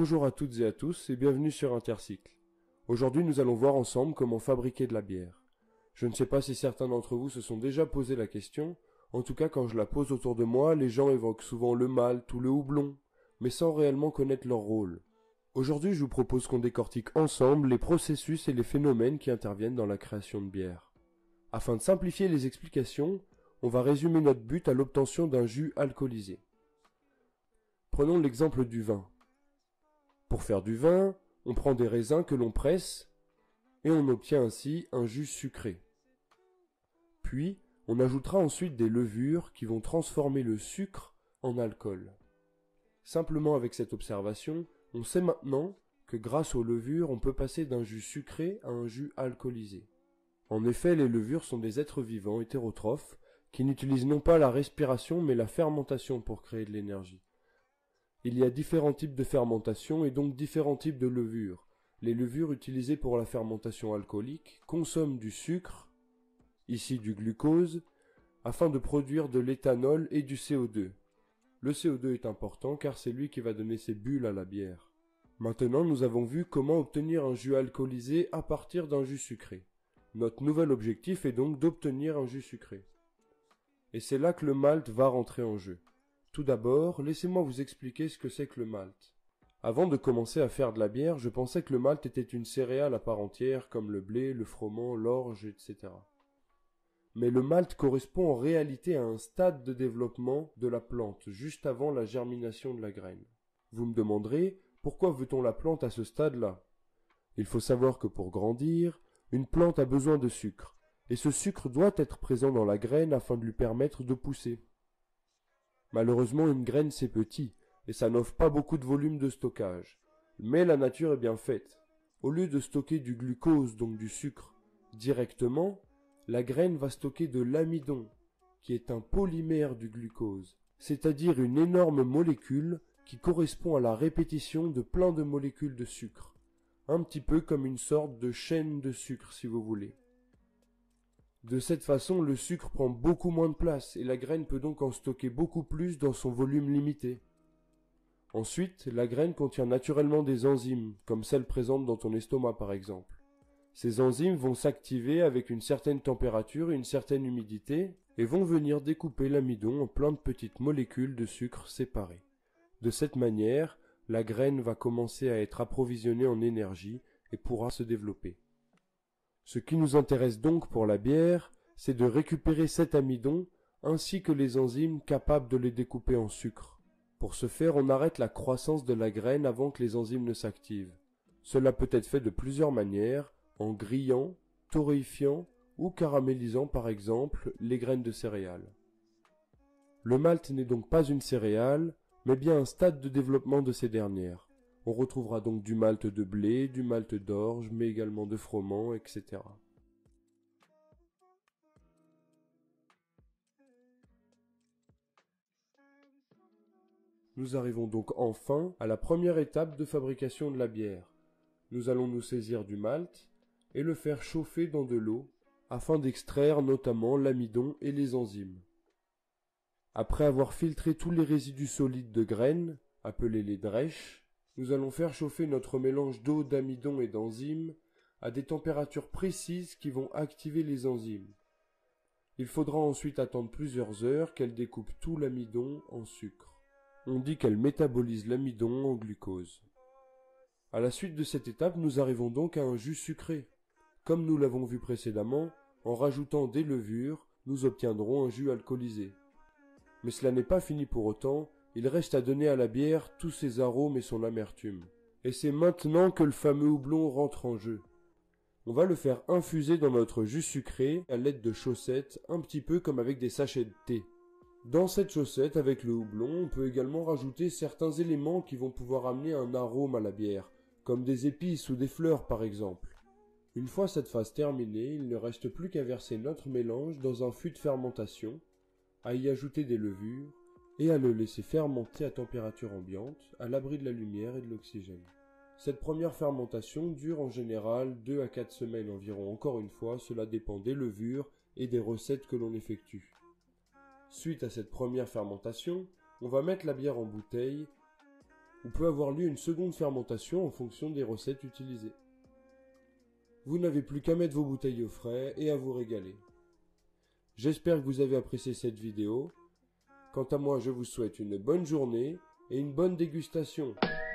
Bonjour à toutes et à tous et bienvenue sur Intercycle. Aujourd'hui nous allons voir ensemble comment fabriquer de la bière. Je ne sais pas si certains d'entre vous se sont déjà posé la question, en tout cas quand je la pose autour de moi, les gens évoquent souvent le malt ou le houblon, mais sans réellement connaître leur rôle. Aujourd'hui je vous propose qu'on décortique ensemble les processus et les phénomènes qui interviennent dans la création de bière. Afin de simplifier les explications, on va résumer notre but à l'obtention d'un jus alcoolisé. Prenons l'exemple du vin. Pour faire du vin, on prend des raisins que l'on presse et on obtient ainsi un jus sucré. Puis, on ajoutera ensuite des levures qui vont transformer le sucre en alcool. Simplement avec cette observation, on sait maintenant que grâce aux levures, on peut passer d'un jus sucré à un jus alcoolisé. En effet, les levures sont des êtres vivants hétérotrophes qui n'utilisent non pas la respiration mais la fermentation pour créer de l'énergie. Il y a différents types de fermentation et donc différents types de levures. Les levures utilisées pour la fermentation alcoolique consomment du sucre, ici du glucose, afin de produire de l'éthanol et du CO2. Le CO2 est important car c'est lui qui va donner ses bulles à la bière. Maintenant, nous avons vu comment obtenir un jus alcoolisé à partir d'un jus sucré. Notre nouvel objectif est donc d'obtenir un jus sucré. Et c'est là que le malt va rentrer en jeu. Tout d'abord, laissez-moi vous expliquer ce que c'est que le malt. Avant de commencer à faire de la bière, je pensais que le malt était une céréale à part entière, comme le blé, le froment, l'orge, etc. Mais le malt correspond en réalité à un stade de développement de la plante, juste avant la germination de la graine. Vous me demanderez, pourquoi veut-on la plante à ce stade-là? Il faut savoir que pour grandir, une plante a besoin de sucre, et ce sucre doit être présent dans la graine afin de lui permettre de pousser. Malheureusement, une graine c'est petit, et ça n'offre pas beaucoup de volume de stockage. Mais la nature est bien faite. Au lieu de stocker du glucose, donc du sucre, directement, la graine va stocker de l'amidon, qui est un polymère du glucose, c'est-à-dire une énorme molécule qui correspond à la répétition de plein de molécules de sucre. Un petit peu comme une sorte de chaîne de sucre, si vous voulez. De cette façon, le sucre prend beaucoup moins de place et la graine peut donc en stocker beaucoup plus dans son volume limité. Ensuite, la graine contient naturellement des enzymes, comme celles présentes dans ton estomac par exemple. Ces enzymes vont s'activer avec une certaine température et une certaine humidité et vont venir découper l'amidon en plein de petites molécules de sucre séparées. De cette manière, la graine va commencer à être approvisionnée en énergie et pourra se développer. Ce qui nous intéresse donc pour la bière, c'est de récupérer cet amidon ainsi que les enzymes capables de les découper en sucre. Pour ce faire, on arrête la croissance de la graine avant que les enzymes ne s'activent. Cela peut être fait de plusieurs manières, en grillant, torréfiant ou caramélisant par exemple les graines de céréales. Le malt n'est donc pas une céréale, mais bien un stade de développement de ces dernières. On retrouvera donc du malt de blé, du malt d'orge, mais également de froment, etc. Nous arrivons donc enfin à la première étape de fabrication de la bière. Nous allons nous saisir du malt et le faire chauffer dans de l'eau afin d'extraire notamment l'amidon et les enzymes. Après avoir filtré tous les résidus solides de graines, appelés les drèches, nous allons faire chauffer notre mélange d'eau, d'amidon et d'enzymes à des températures précises qui vont activer les enzymes. Il faudra ensuite attendre plusieurs heures qu'elles découpent tout l'amidon en sucre. On dit qu'elles métabolisent l'amidon en glucose. À la suite de cette étape, nous arrivons donc à un jus sucré. Comme nous l'avons vu précédemment, en rajoutant des levures, nous obtiendrons un jus alcoolisé. Mais cela n'est pas fini pour autant, il reste à donner à la bière tous ses arômes et son amertume. Et c'est maintenant que le fameux houblon rentre en jeu. On va le faire infuser dans notre jus sucré à l'aide de chaussettes, un petit peu comme avec des sachets de thé. Dans cette chaussette, avec le houblon, on peut également rajouter certains éléments qui vont pouvoir amener un arôme à la bière, comme des épices ou des fleurs par exemple. Une fois cette phase terminée, il ne reste plus qu'à verser notre mélange dans un fût de fermentation, à y ajouter des levures, et à le laisser fermenter à température ambiante, à l'abri de la lumière et de l'oxygène. Cette première fermentation dure en général 2 à 4 semaines environ. Encore une fois, cela dépend des levures et des recettes que l'on effectue. Suite à cette première fermentation, on va mettre la bière en bouteille où peut avoir lieu une seconde fermentation en fonction des recettes utilisées. Vous n'avez plus qu'à mettre vos bouteilles au frais et à vous régaler. J'espère que vous avez apprécié cette vidéo. Quant à moi, je vous souhaite une bonne journée et une bonne dégustation.